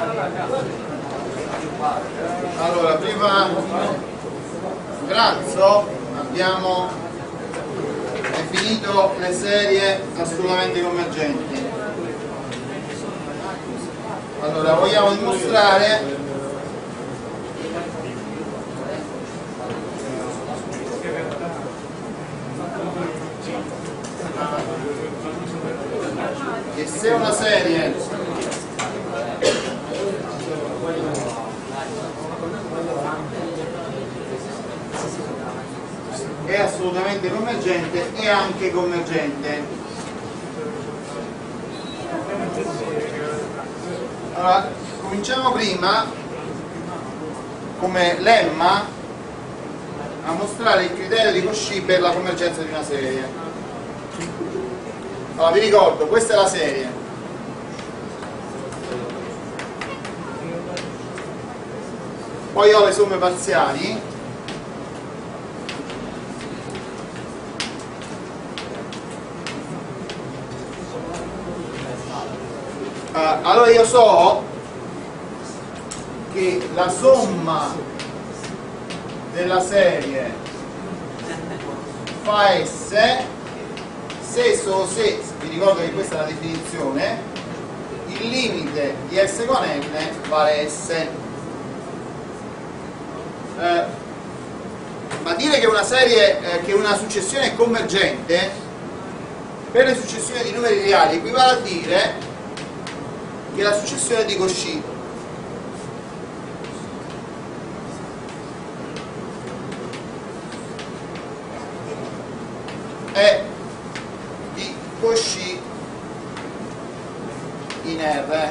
Allora, prima pranzo abbiamo definito le serie assolutamente convergenti. Allora, vogliamo dimostrare che se una serie è assolutamente convergente, è anche convergente. Allora, cominciamo prima come lemma a mostrare il criterio di Cauchy per la convergenza di una serie. Allora, vi ricordo, questa è la serie. Poi ho le somme parziali. Allora io so che la somma della serie fa S se e solo se, vi ricordo che questa è la definizione, il limite di S con N vale S. Ma dire che una serie, che una successione è convergente per le successioni di numeri reali equivale a dire che la successione è di Cauchy. È di Cauchy in R.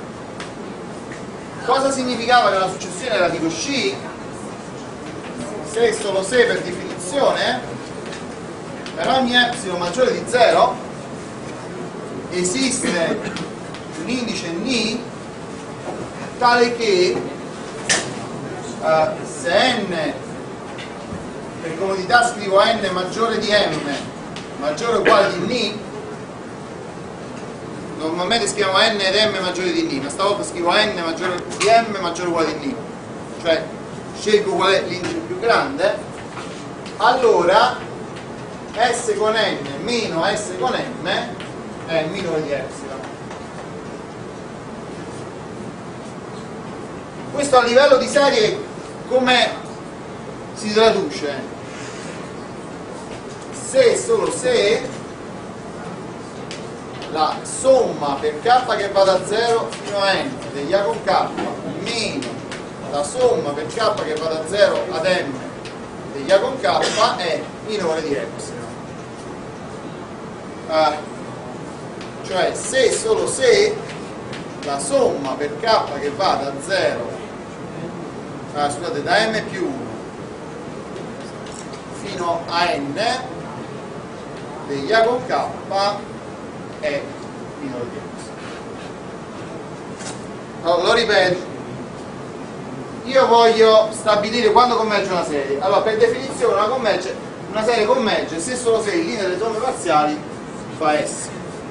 Cosa significava che la successione era di Cauchy? Se e solo se per definizione, per ogni epsilon maggiore di 0 esiste un indice Ni tale che se N, per comodità scrivo N maggiore di M maggiore o uguale di Ni, normalmente scriviamo N ed M maggiore di Ni, ma stavolta scrivo N maggiore di M maggiore o uguale di Ni, cioè scelgo qual è l'indice più grande. Allora S con N meno S con M è minore di epsilon. Questo a livello di serie come si traduce? Se e solo se la somma per k che va da 0 fino a n degli A con k meno la somma per k che va da 0 ad m degli A con k è minore di epsilon. Cioè se e solo se la somma per k che va da 0 scusate, da m più 1 fino a n degli A con k è minore di epsilon. Allora, lo ripeto, io voglio stabilire quando converge una serie. Allora, per definizione una serie converge se solo se il limite delle somme parziali fa S.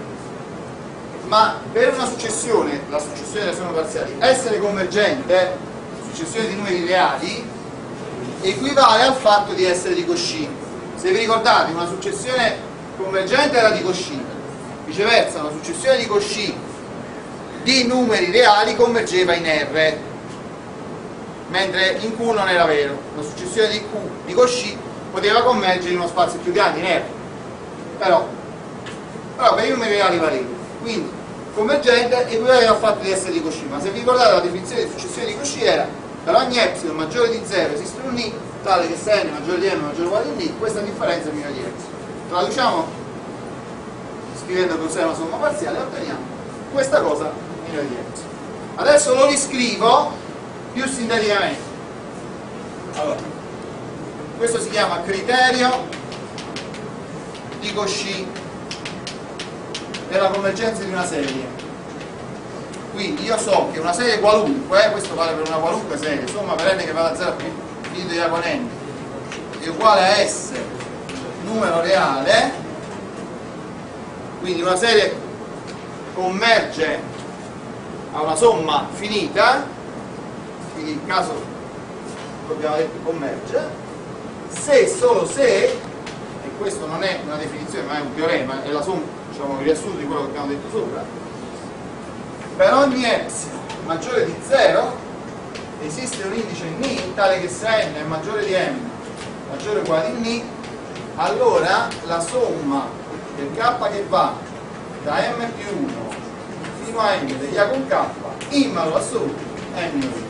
Ma per una successione, la successione delle somme parziali, essere convergente, successione di numeri reali, equivale al fatto di essere di Cauchy. Se vi ricordate, una successione convergente era di Cauchy, viceversa una successione di Cauchy di numeri reali convergeva in R, mentre in Q non era vero. La successione di Q di Cauchy poteva convergere in uno spazio più grande, in R, però per i numeri reali valeva. Quindi convergente equivale al fatto di essere di Cauchy. Ma se vi ricordate, la definizione di successione di Cauchy era per ogni epsilon maggiore di 0 esiste un Ni tale che se n maggiore di m maggiore o uguale di Ni, questa differenza è minore di epsilon. Traduciamo scrivendo cos'è una somma parziale e otteniamo questa cosa minore di epsilon. Adesso lo riscrivo più sinteticamente. Allora, questo si chiama criterio di Cauchy della convergenza di una serie. Quindi io so che una serie qualunque, questo vale per una qualunque serie, somma per n che va da 0 a finito di A con n è uguale a S numero reale, quindi una serie converge a una somma finita, quindi in caso abbiamo detto converge, se e solo se, e questo non è una definizione ma è un teorema, è la somma, diciamo, il riassunto di quello che abbiamo detto sopra, per ogni epsilon maggiore di 0 esiste un indice n tale che se n è maggiore di m maggiore o uguale di n, allora la somma del k che va da m più 1 fino a n degli a con k in valore assoluto è n.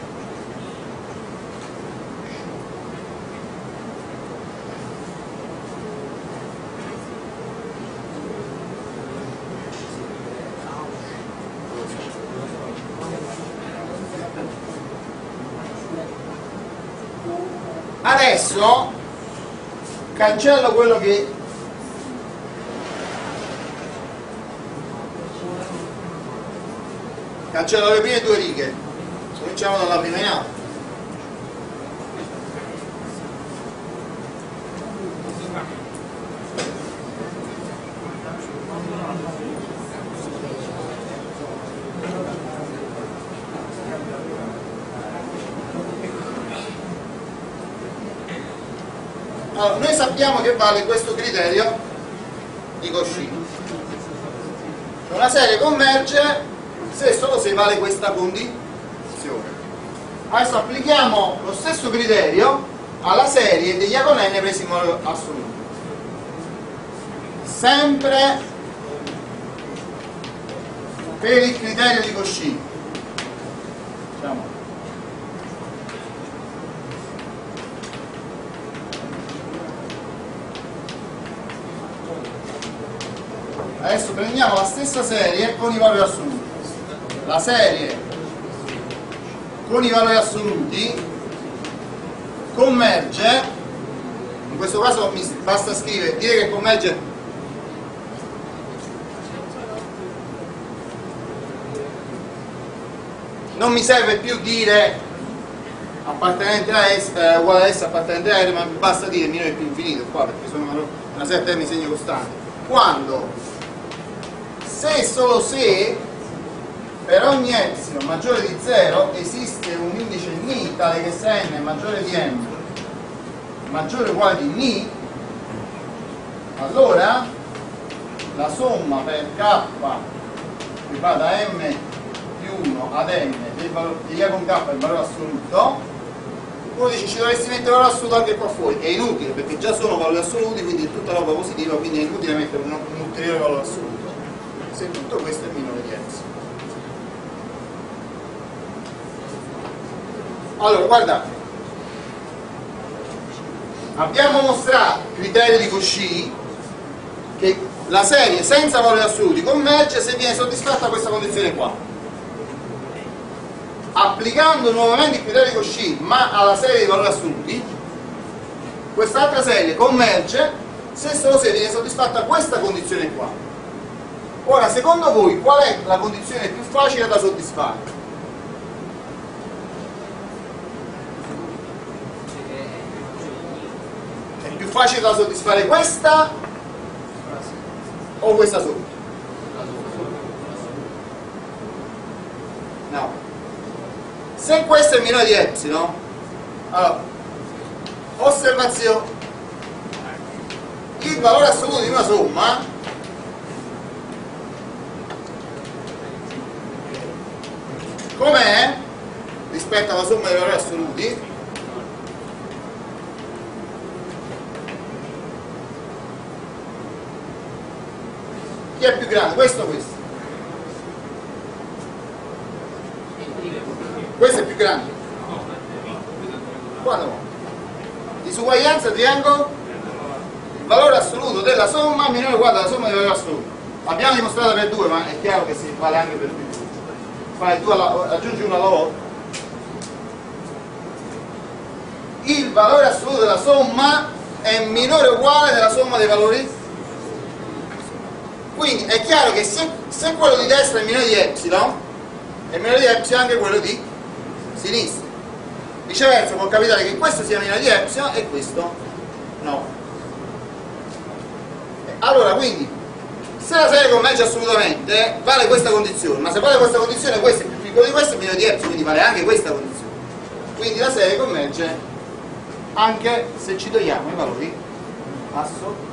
Adesso cancello quello che cancello le prime due righe, cominciamo dalla prima in alto. Allora, noi sappiamo che vale questo criterio di Cauchy. Una serie converge se e solo se vale questa condizione. Adesso applichiamo lo stesso criterio alla serie degli a con n presi in valore assoluto. Sempre per il criterio di Cauchy. Diciamo. Adesso prendiamo la stessa serie con i valori assoluti. La serie con i valori assoluti converge, in questo caso mi basta scrivere, dire che converge non mi serve più dire appartenente a S uguale a S appartenente a R, ma mi basta dire minore più infinito qua, perché sono una serie di termini segni costanti. Quando se e solo se per ogni epsilon maggiore di 0 esiste un indice n tale che se n è maggiore di m maggiore o uguale di n, allora la somma per k che va da m più 1 ad n degli a con k è il valore assoluto. Uno dice ci dovresti mettere valore assoluto anche qua fuori, è inutile perché già sono valori assoluti, quindi è tutta roba positiva, quindi è inutile mettere un ulteriore valore assoluto se tutto questo è minore di epsilon. Allora guardate, abbiamo mostrato criterio di Cauchy che la serie senza valori assoluti converge se viene soddisfatta questa condizione qua. Applicando nuovamente il criterio di Cauchy ma alla serie di valori assoluti, quest'altra serie converge se solo se viene soddisfatta questa condizione qua. Ora, secondo voi qual è la condizione più facile da soddisfare? È più facile da soddisfare questa o questa sotto? No. Se questo è minore di epsilon, allora, osservazione, il valore assoluto di una somma com'è rispetto alla somma dei valori assoluti? Chi è più grande? Questo o questo? Questo è più grande? Quando? Disuguaglianza triangolo? Il valore assoluto della somma minore o uguale alla somma dei valori assoluti. L'abbiamo dimostrato per 2, ma è chiaro che si vale anche per più. Fai 2 aggiungi 1 alla volta. Il valore assoluto della somma è minore o uguale della somma dei valori. Quindi è chiaro che se quello di destra è minore di epsilon, è minore di epsilon anche quello di sinistra. Viceversa può capitare che questo sia minore di epsilon e questo no. Allora quindi Se la serie converge assolutamente, vale questa condizione, ma se vale questa condizione, questo è più piccolo di questo è meno di epsilon, quindi vale anche questa condizione. Quindi la serie converge anche se ci togliamo i valori assoluti.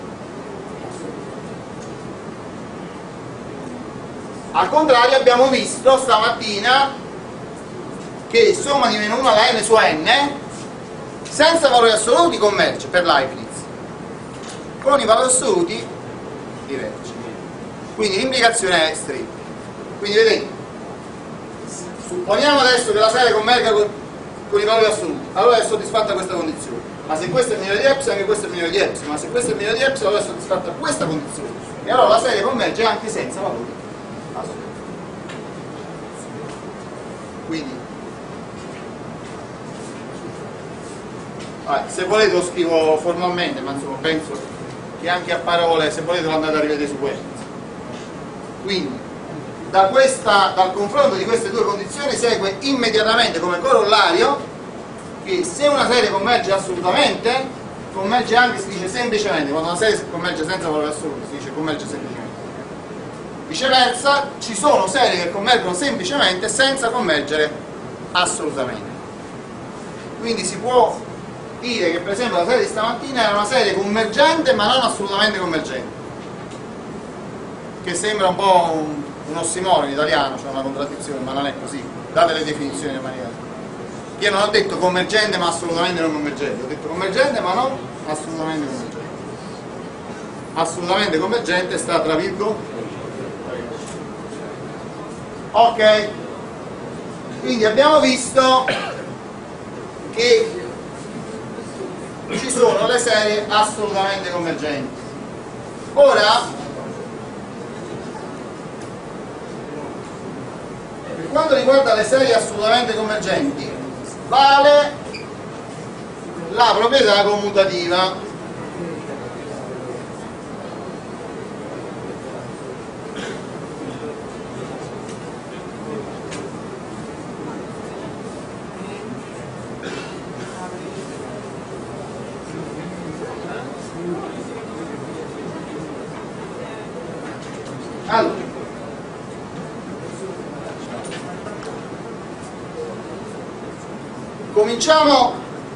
Al contrario, abbiamo visto stamattina che somma di meno 1 alla n su n senza valori assoluti converge per Leibniz, con i valori assoluti diverge. Quindi l'implicazione è stretta. Quindi vedete, supponiamo adesso che la serie converga con i valori assoluti, allora è soddisfatta questa condizione. Ma se questo è minore di epsilon, anche questo è minore di epsilon. Ma se questo è minore di epsilon, allora è soddisfatta questa condizione. E allora la serie converge anche senza valori assoluti. Quindi se volete lo scrivo formalmente, ma insomma penso che anche a parole, se volete, lo andate a rivedere su questo. Quindi dal confronto di queste due condizioni segue immediatamente come corollario che se una serie converge assolutamente, converge anche, si dice semplicemente. Quando una serie converge senza valore assoluto si dice converge semplicemente. Viceversa, ci sono serie che convergono semplicemente senza convergere assolutamente. Quindi si può dire che per esempio la serie di stamattina era una serie convergente ma non assolutamente convergente, che sembra un po' un ossimoro in italiano, cioè una contraddizione, ma non è così, date le definizioni in maniera. Io non ho detto convergente ma assolutamente non convergente, ho detto convergente ma non assolutamente convergente. Assolutamente convergente sta tra virgolette. Ok, quindi abbiamo visto che ci sono le serie assolutamente convergenti. Ora, per quanto riguarda le serie assolutamente convergenti, vale la proprietà commutativa. Allora, cominciamo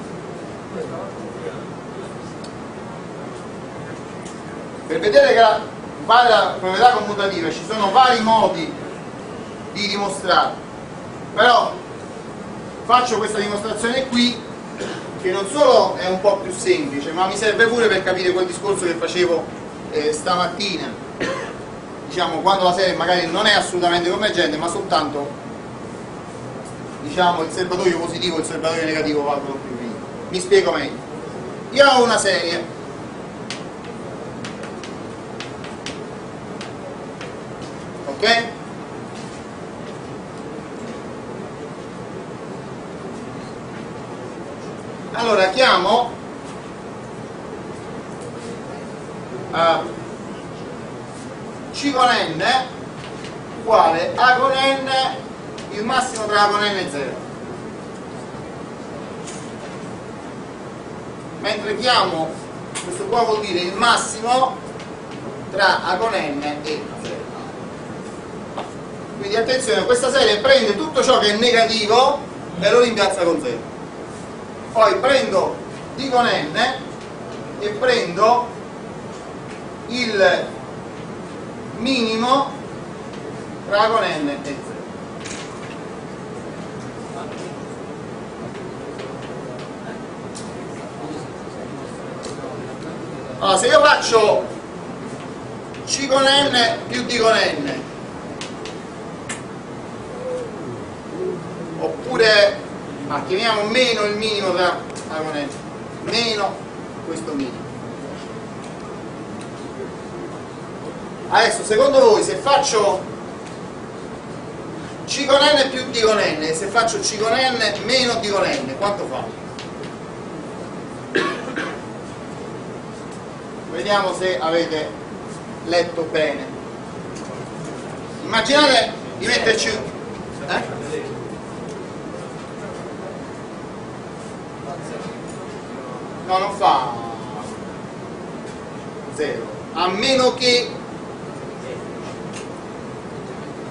per vedere che vale la proprietà commutativa. Ci sono vari modi di dimostrare, però faccio questa dimostrazione qui che non solo è un po' più semplice, ma mi serve pure per capire quel discorso che facevo stamattina, diciamo, quando la serie magari non è assolutamente convergente ma soltanto, diciamo, il serbatoio positivo e il serbatoio negativo valgono più vivo. Mi spiego meglio. Io ho una serie ok? Allora chiamo C con n uguale A con n, il massimo tra A con n e 0, mentre chiamo, questo qua vuol dire il massimo tra A con n e 0. Quindi attenzione, questa serie prende tutto ciò che è negativo e lo rimpiazza con 0. Poi prendo D con n e prendo il minimo tra A con n e 0. Allora, se io faccio C con n più D con n, oppure chiamiamo meno il minimo tra A con n, meno questo minimo. Adesso, secondo voi, se faccio C con n più D con n e se faccio C con n meno D con n, quanto fa? Vediamo se avete letto bene. Immaginate di metterci no, non fa 0, a meno che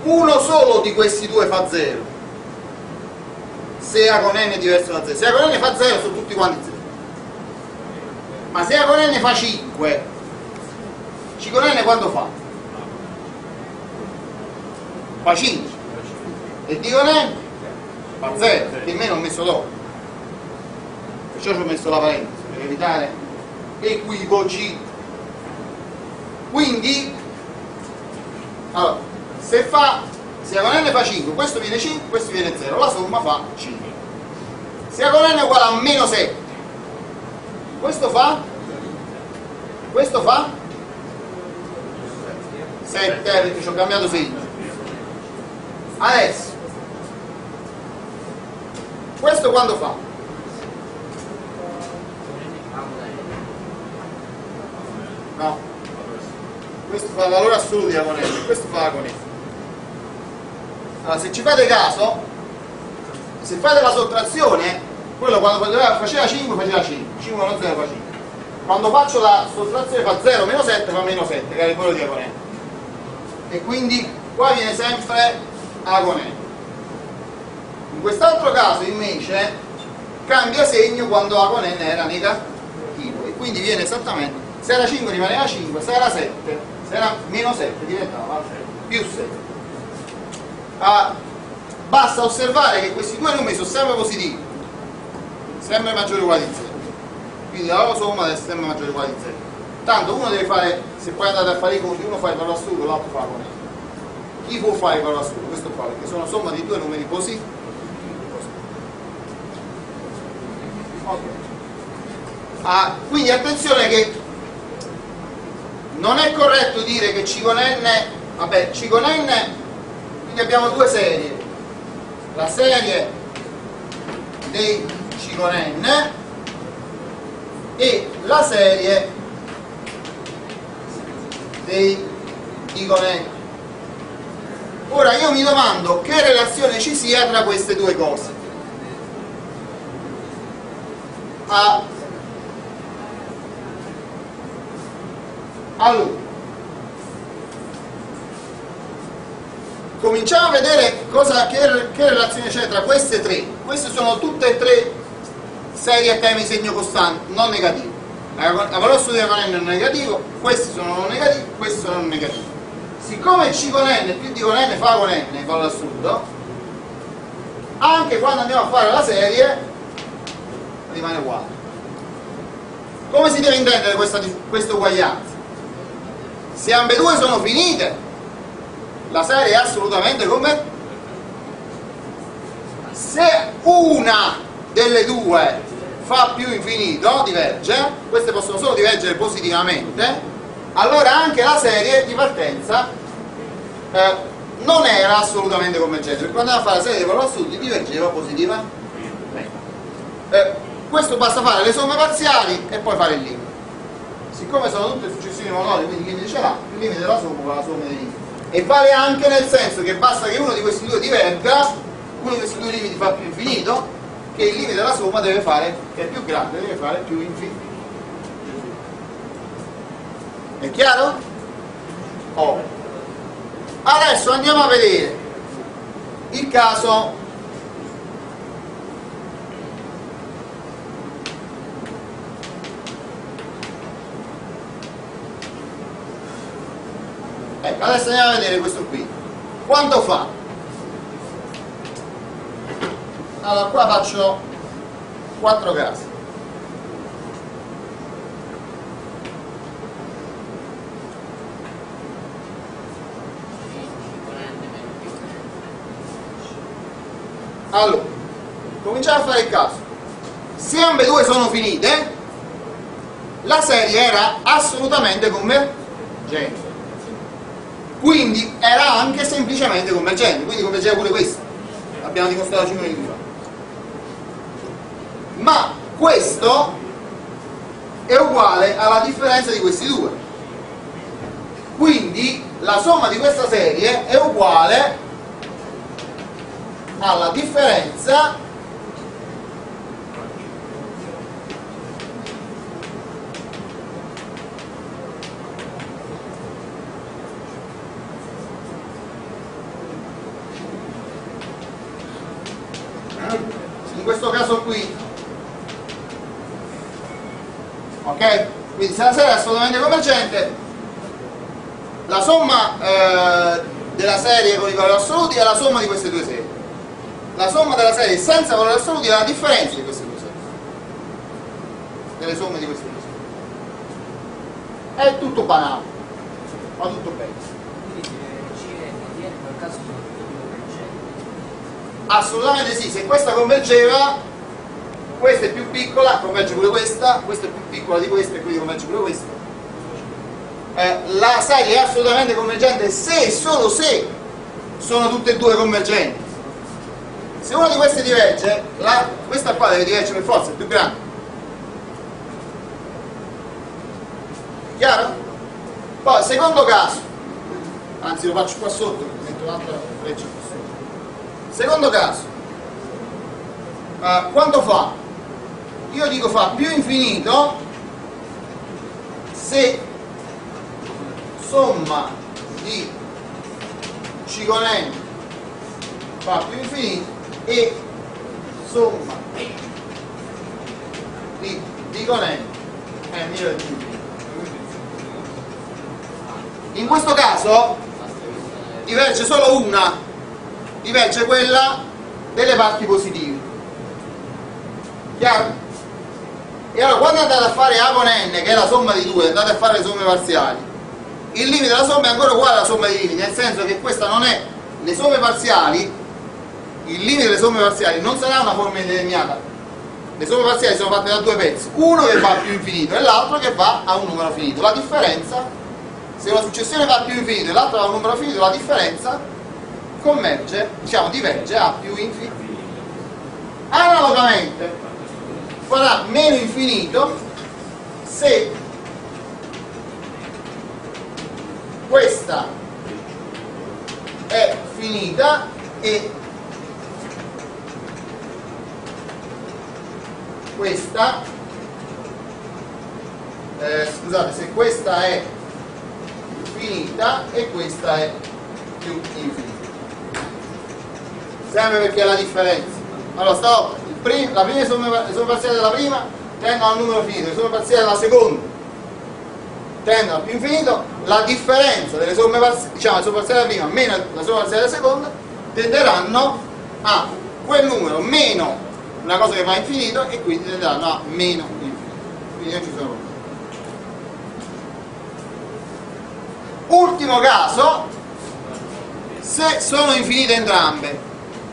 uno solo di questi due fa 0, se A con n è diverso da 0. Se A con n fa 0 sono tutti quanti 0, ma se A con n fa 5, C con n quanto fa? Fa 5, e D con n fa 0, perché me non ho messo dopo, perciò ci ho messo la parentesi per evitare equivoci. Quindi allora, se A con n fa 5, questo viene 5, questo viene 0, la somma fa 5. Se A con n è uguale a meno 7, questo fa 7, perché ci ho cambiato segno. Adesso questo quando fa? No, questo fa valore assoluto di A con n, questo fa A con n. Allora, se ci fate caso, se fate la sottrazione, quello quando faceva 5 faceva 5, 5 meno 0 fa 5. Quando faccio la sottrazione fa 0 meno 7 fa meno 7, che è il valore di A con n. E quindi qua viene sempre A con n. In quest'altro caso invece cambia segno quando A con n era negativo, e quindi viene esattamente, se era 5 rimaneva 5, se era 7, se era meno 7 diventava più 7. Basta osservare che questi due numeri sono sempre positivi, sempre maggiore o uguale di 0, quindi la loro somma deve essere sempre maggiore o uguale di 0. Tanto uno deve fare, se poi andate a fare i conti, uno fa il valore assoluto, l'altro fa con n. Chi può fare il valore assoluto? Questo qua, perché sono somma di due numeri positivi. Okay. Quindi attenzione che non è corretto dire che C con n, vabbè, C con n, quindi abbiamo due serie, la serie dei C con n e la serie dei D con n. Ora io mi domando che relazione ci sia tra queste due cose. Allora, cominciamo a vedere che relazione c'è tra queste tre. Queste sono tutte e tre serie a temi segno costante, non negativo. La valore assoluto di A con n non è negativo, questi sono non negativi, questi sono non negativi. Siccome C con n più D con n fa con n il valore assoluto, anche quando andiamo a fare la serie rimane uguale. Come si deve intendere questa uguaglianza? Se ambedue sono finite, la serie è assolutamente come? Se una delle due fa più infinito, diverge, queste possono solo divergere positivamente, allora anche la serie di partenza non era assolutamente convergente, perché quando andava a fare la serie dei valori assoluti divergeva positivamente. Questo basta fare le somme parziali e poi fare il limite. Siccome sono tutte successioni monodi, quindi il limite ce l'ha, il limite della somma con la somma dei limiti. E vale anche nel senso che basta che uno di questi due diverga, uno di questi due limiti fa più infinito, che il limite della somma deve fare, che è più grande, deve fare più infinito. È chiaro? Oh. Adesso andiamo a vedere il caso adesso andiamo a vedere questo qui. Quanto fa? Allora qua faccio 4 casi. Allora, cominciamo a fare il caso. Se ambedue sono finite, la serie era assolutamente convergente. Quindi era anche semplicemente convergente, quindi convergeva pure questa. Abbiamo dimostrato 5 minuti fa. Ma questo è uguale alla differenza di questi due. Quindi la somma di questa serie è uguale alla differenza caso qui, ok? Quindi se la serie è assolutamente convergente, la somma della serie con i valori assoluti è la somma di queste due serie. La somma della serie senza valori assoluti è la differenza di queste due serie, delle somme di queste due serie. È tutto banale, va tutto bene. Quindi C e D in quel caso sono convergenti. Assolutamente sì, se questa convergeva, questa è più piccola, converge pure questa è più piccola di questa e quindi converge pure questa. La serie è assolutamente convergente se e solo se sono tutte e due convergenti. Se una di queste diverge, questa qua deve divergere per forza, è più grande. Chiaro? Poi, secondo caso, anzi lo faccio qua sotto, metto un'altra freccia qua sotto. Secondo caso, quanto fa? Io dico fa più infinito se somma di C con N fa più infinito e somma di D con N è minore di infinito. In questo caso diverge solo una, diverge quella delle parti positive. Chiaro? E allora quando andate a fare A con N, che è la somma di 2, andate a fare le somme parziali, il limite della somma è ancora uguale alla somma dei limiti, nel senso che questa non è le somme parziali, il limite delle somme parziali non sarà una forma indeterminata. Le somme parziali sono fatte da due pezzi, uno che va a più infinito e l'altro che va a un numero finito. La differenza, se una successione va a più infinito e l'altra va a un numero finito, la differenza converge, diciamo diverge a più infinito. Analogamente farà meno infinito se questa è finita e questa scusate, se questa è finita e questa è più infinita, sempre perché è la differenza. Allora stavolta la prima le somme parziali della prima tendono al numero finito, le somme parziali della seconda tendono al più infinito, la differenza delle somme parziali, diciamo le somme parziali della prima meno la somma parziale della seconda tenderanno a quel numero meno una cosa che va a infinito e quindi tenderanno a meno infinito. Quindi non ci sono problemi. Ultimo caso, se sono infinite entrambe.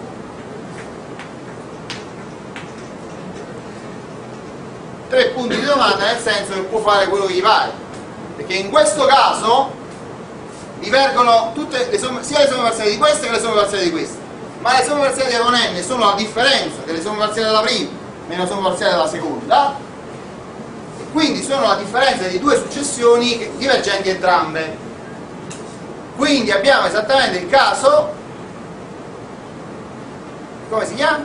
Tre punti di domanda, nel senso che può fare quello che gli pare, perché in questo caso divergono tutte le somme, sia le somme parziali di queste che le somme parziali di queste, ma le somme parziali con n sono la differenza delle somme parziali della prima meno le somme parziali della seconda, e quindi sono la differenza di due successioni divergenti entrambe. Quindi abbiamo esattamente il caso, come si chiama?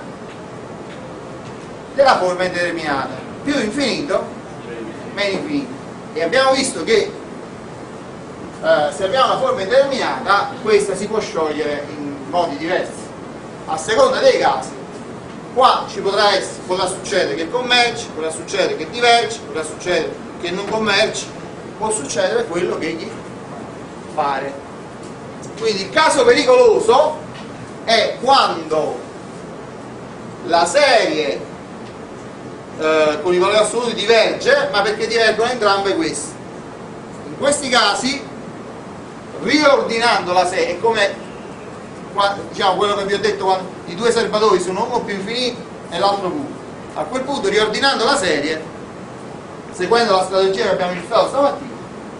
Della forma indeterminata, più infinito meno infinito, e abbiamo visto che se abbiamo una forma indeterminata questa si può sciogliere in modi diversi a seconda dei casi. Qua ci potrà succedere che converge, potrà succedere che diverge, potrà succedere che non converge, può succedere quello che gli pare. Quindi il caso pericoloso è quando la serie con i valori assoluti diverge, ma perché divergono entrambe queste. In questi casi, riordinando la serie, è come diciamo quello che vi ho detto, quando i due serbatoi sono uno più infinito e l'altro punto. A quel punto, riordinando la serie, seguendo la strategia che abbiamo iniziato stamattina,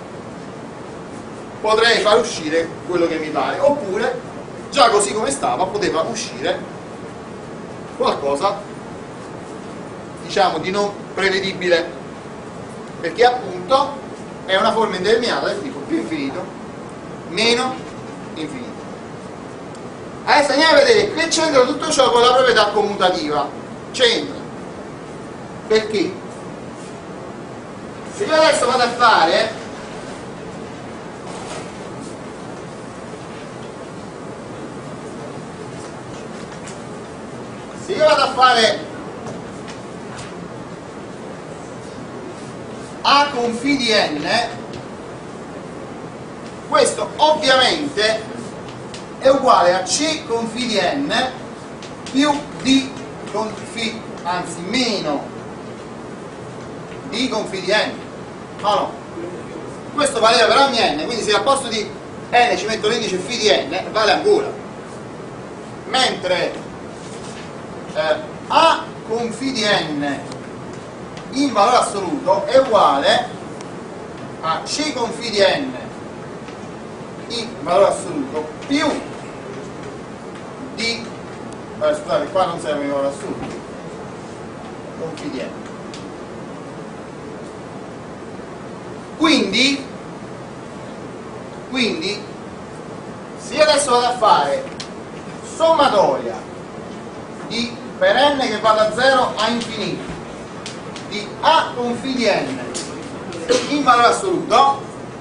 potrei far uscire quello che mi pare, oppure già così come stava poteva uscire qualcosa, diciamo, di non prevedibile, perché appunto è una forma indeterminata del tipo più infinito meno infinito. Adesso andiamo a vedere che c'entra tutto ciò con la proprietà commutativa. C'entra perché se io adesso vado a fare A con φ di n, questo ovviamente è uguale a C con φ di n più D con φ, anzi meno D con φ di n. Ma no, questo valeva per ogni n, quindi se al posto di n ci metto l'indice φ di n vale ancora, mentre A con φ di n in valore assoluto è uguale a C con φ di n in valore assoluto più D, scusate, qua non serve il valore assoluto, con φ di n. Quindi se io adesso vado a fare sommatoria di per n che va da 0 a infinito di A con φ di n in valore assoluto,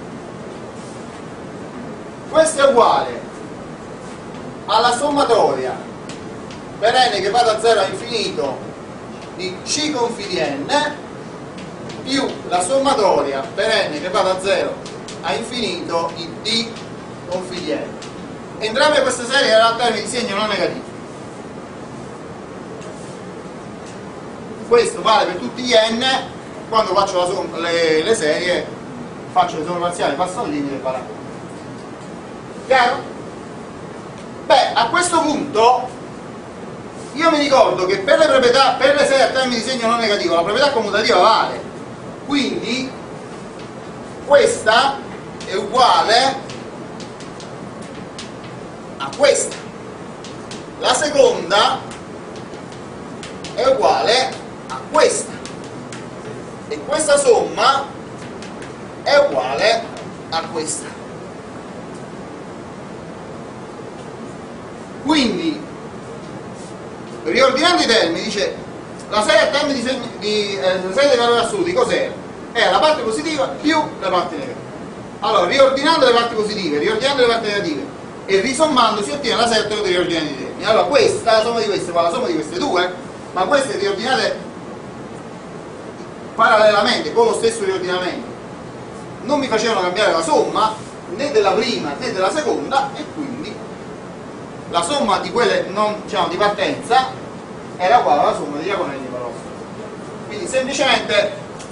questo è uguale alla sommatoria per n che va da 0 a infinito di C con φ di n più la sommatoria per n che va da 0 a infinito di D con φ di n. Entrambe queste serie erano termini di segno non negativo. Questo vale per tutti gli n, quando faccio le serie, faccio le somme parziali, passo al limite e va là. Chiaro? Beh, a questo punto io mi ricordo che per le proprietà, per le serie a termini di segno non negativo, la proprietà commutativa vale. Quindi questa è uguale a questa. La seconda è uguale a questa e questa somma è uguale a questa. Quindi riordinando i termini dice la serie a termini di serie dei valori assoluti cos'era? Era la parte positiva più la parte negativa. Allora riordinando le parti positive, riordinando le parti negative e risommando si ottiene la serie di riordinati i termini. Allora questa, la somma di queste, qua la somma di queste due, ma queste riordinate parallelamente con lo stesso riordinamento non mi facevano cambiare la somma né della prima né della seconda, e quindi la somma di quelle non, diciamo, di partenza era uguale alla somma dei diagonali di valore. Quindi semplicemente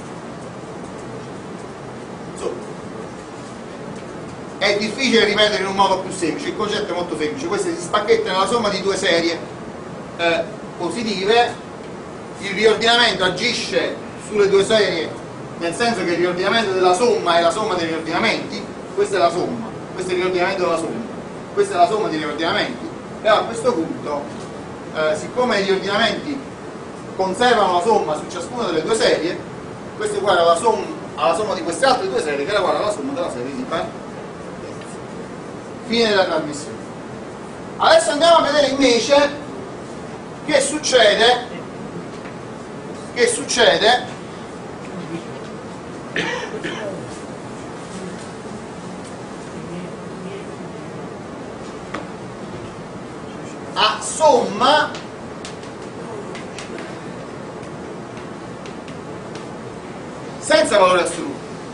è difficile ripetere in un modo più semplice, il concetto è molto semplice. Queste si spacchettano nella somma di due serie positive, il riordinamento agisce sulle due serie nel senso che il riordinamento della somma è la somma dei riordinamenti, questa è la somma, questo è il riordinamento della somma, questa è la somma dei riordinamenti, e a questo punto siccome i riordinamenti conservano la somma su ciascuna delle due serie, questo è uguale alla somma di queste altre due serie, che è uguale alla somma della serie di partenza. Fine della trasmissione. Adesso andiamo a vedere invece che succede a somma senza valore assoluto.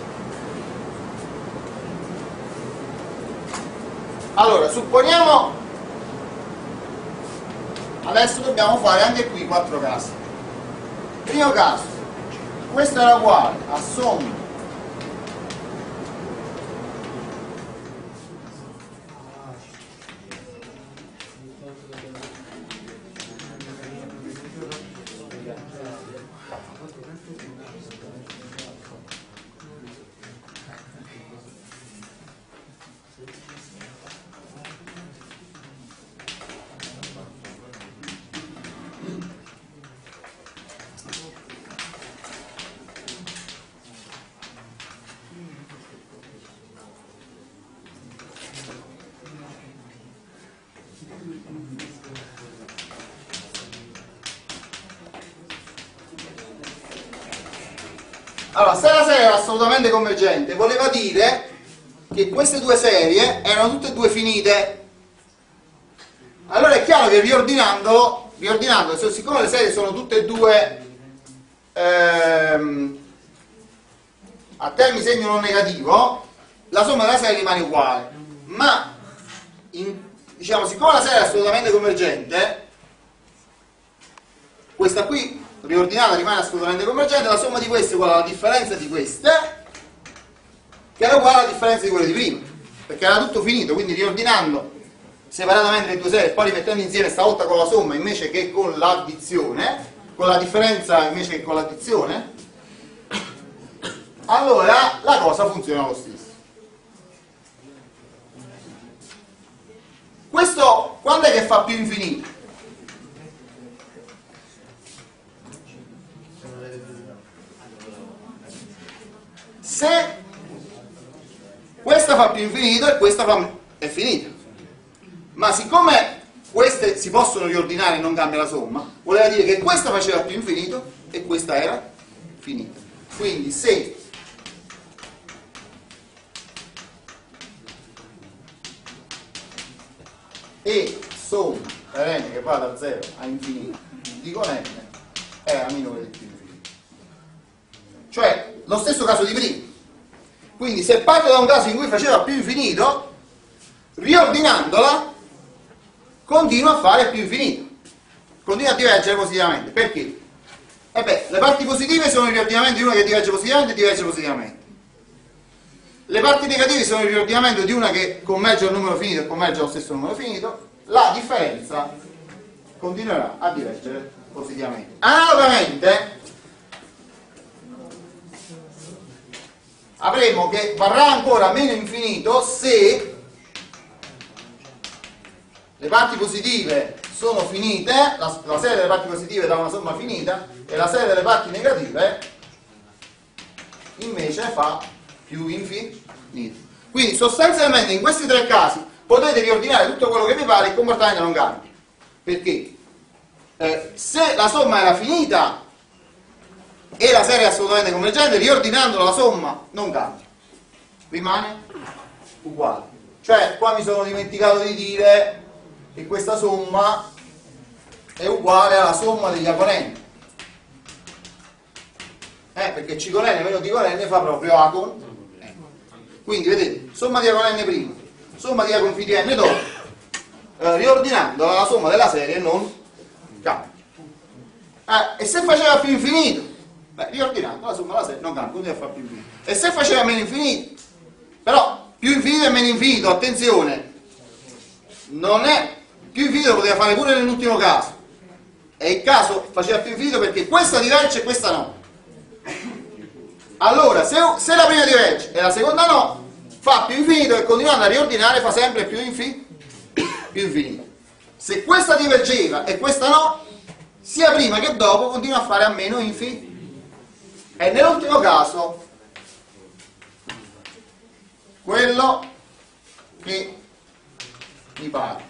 Allora, supponiamo adesso dobbiamo fare anche qui 4 casi. Primo caso, questo era uguale a somma Allora, se la serie era assolutamente convergente, voleva dire che queste due serie erano tutte e due finite. Allora è chiaro che riordinando, siccome le serie sono tutte e due a termini segno non negativo, la somma della serie rimane uguale, ma diciamo, siccome la serie è assolutamente convergente, questa qui riordinata rimane assolutamente convergente, la somma di queste è uguale alla differenza di queste, che era uguale alla differenza di quelle di prima, perché era tutto finito. Quindi riordinando separatamente le due serie e poi rimettendo insieme stavolta con la somma invece che con l'addizione, con la differenza invece che con l'addizione, allora la cosa funziona lo stesso. Questo quando è che fa più infinito? Se questa fa più infinito e questa è finita. Ma siccome queste si possono riordinare e non cambia la somma, voleva dire che questa faceva più infinito e questa era finita. Quindi se e somma per n che va da 0 a infinito di con n era minore di più infinito. Cioè lo stesso caso di prima. Quindi se parto da un caso in cui faceva più infinito, riordinandola continua a fare più infinito, continua a divergere positivamente. Perché? E beh, le parti positive sono il riordinamento di una che diverge positivamente e diverge positivamente. Le parti negative sono il riordinamento di una che converge al numero finito e converge allo stesso numero finito. La differenza continuerà a divergere positivamente. Analogamente avremo che varrà ancora meno infinito se le parti positive sono finite, la serie delle parti positive dà una somma finita, e la serie delle parti negative invece fa più infinito. Quindi sostanzialmente in questi tre casi potete riordinare tutto quello che vi pare, il comportamento non cambia. Perché? Se la somma era finita e la serie è assolutamente convergente, riordinando la somma non cambia, rimane uguale. Cioè qua mi sono dimenticato di dire che questa somma è uguale alla somma degli A con n, perché C con n meno D con n fa proprio A con n. Quindi vedete, somma di A con n prima, somma di A con φ di n dopo, riordinando la somma della serie non cambia. E se faceva più infinito? Riordinando la somma della serie non cambia, continua a fare più infinito. E se faceva meno infinito? Però più infinito e meno infinito, attenzione, non è più infinito, poteva fare pure nell'ultimo caso, e il caso faceva più infinito perché questa diverge e questa no. Allora se la prima diverge e la seconda no, fa più infinito e continuando a riordinare fa sempre più infinito. Se questa divergeva e questa no, sia prima che dopo continua a fare a meno infinito. E nell'ultimo caso quello che mi pare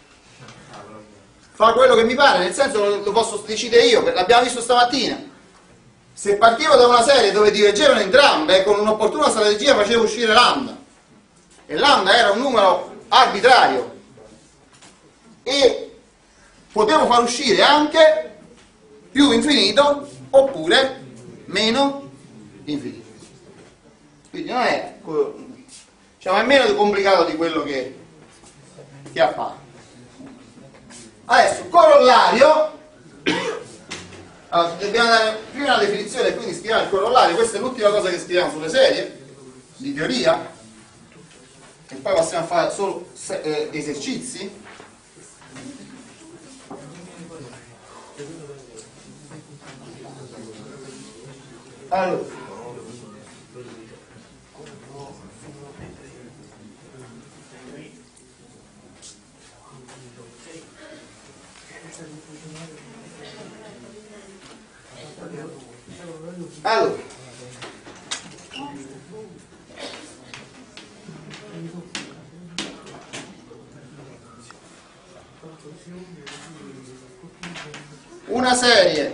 fa quello che mi pare, nel senso lo posso decidere io, l'abbiamo visto stamattina. Se partivo da una serie dove divergevano entrambe, con un'opportuna strategia facevo uscire lambda, e lambda era un numero arbitrario, e potevo far uscire anche più infinito oppure meno infinito. Quindi non è, diciamo, è meno complicato di quello che appare. Adesso corollario. Allora, dobbiamo dare prima una definizione e quindi scriviamo il corollario. Questa è l'ultima cosa che scriviamo sulle serie di teoria, e poi passiamo a fare solo esercizi. Allora, una serie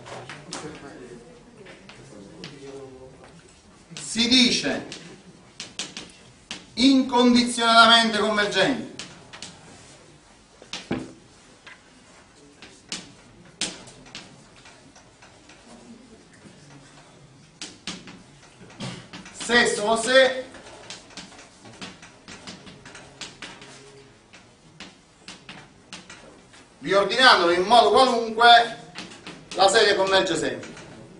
si dice incondizionatamente convergente se solo se riordinandolo in modo qualunque la serie converge sempre.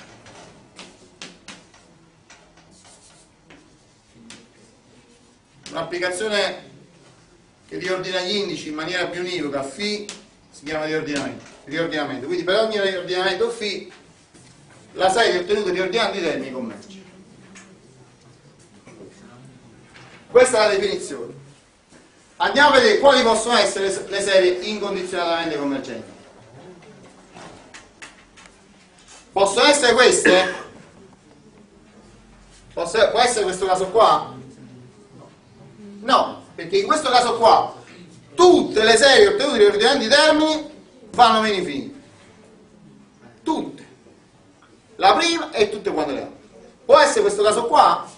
Un'applicazione che riordina gli indici in maniera più univoca, φ, si chiama riordinamento. Quindi per ogni riordinamento φ la serie ottenuta riordinando i termini converge. Questa è la definizione. Andiamo a vedere quali possono essere le serie incondizionatamente convergenti. Possono essere queste? Può essere questo caso qua? No, perché in questo caso qua tutte le serie ottenute riordinando i termini vanno meno infinite. Tutte. La prima e tutte quante le altre. Può essere questo caso qua?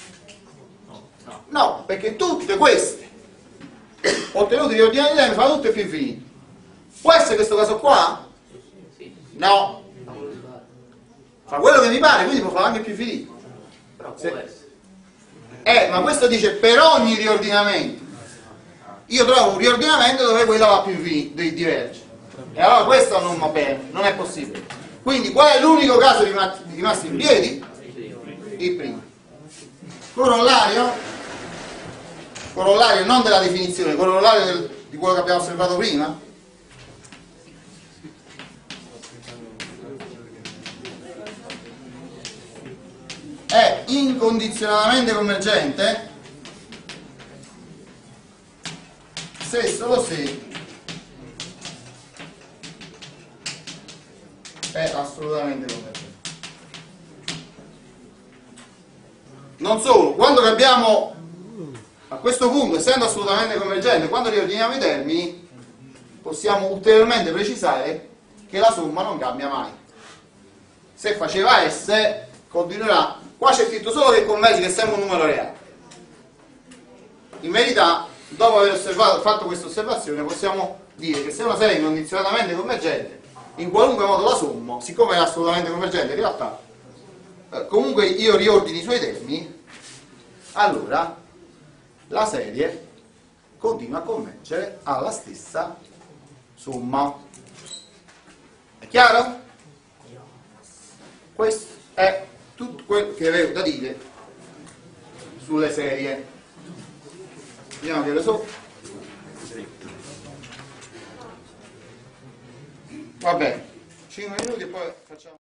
No, perché tutte queste ottenute riordinando i termini fanno tutte più infinite. Può essere questo caso qua? No. Fa quello che mi pare, quindi può fare anche più infinito. Però può essere. Ma questo dice per ogni riordinamento. Io trovo un riordinamento dove quella va più infinito, diverge. E allora questo non va bene, non è possibile. Quindi qual è l'unico caso rimasto in piedi? Il primo. Corollario non della definizione, corollario di quello che abbiamo osservato prima. È incondizionatamente convergente se solo se è assolutamente convergente. Non solo, quando abbiamo a questo punto, essendo assolutamente convergente, quando riordiniamo i termini possiamo ulteriormente precisare che la somma non cambia mai. Se faceva S continuerà. Qua c'è scritto solo che converge, che sembra un numero reale. In verità, dopo aver fatto questa osservazione, possiamo dire che se una serie è incondizionatamente convergente, in qualunque modo la sommo, siccome è assolutamente convergente in realtà, comunque io riordini i suoi termini, allora la serie continua a convergere alla stessa somma. È chiaro? Questo è tutto quello che avevo da dire sulle serie. Vediamo che le so. Va bene, 5 minuti e poi facciamo.